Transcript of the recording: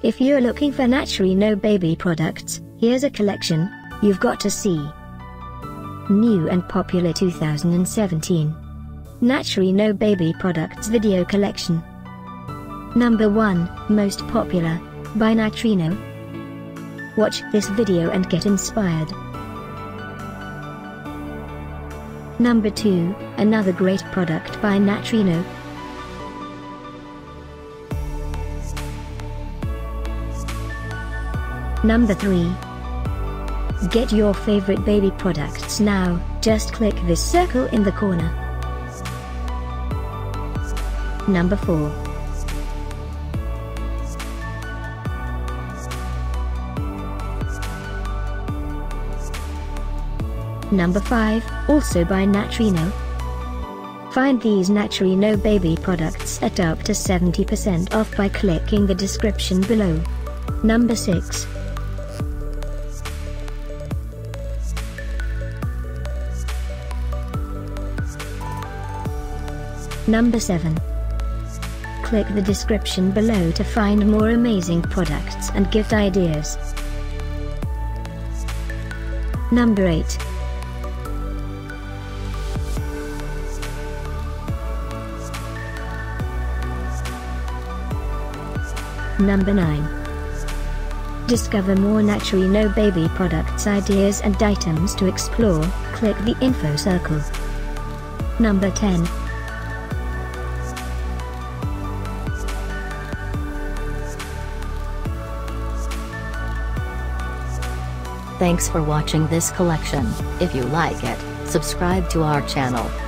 If you're looking for Naturally No Baby products, here's a collection you've got to see. New and popular 2017 Naturally No Baby Products Video Collection. Number 1, Most Popular, by Natrino. Watch this video and get inspired. Number 2, another great product by Natrino. Number 3. Get your favorite baby products now, just click this circle in the corner. Number 4. Number 5, also by Natrino. Find these Naturally No Baby products at up to 70% off by clicking the description below. Number 6. Number 7. Click the description below to find more amazing products and gift ideas. Number 8. Number 9. Discover more Naturally No Baby products ideas and items to explore, click the info circle. Number 10. Thanks for watching this collection. If you like it, subscribe to our channel.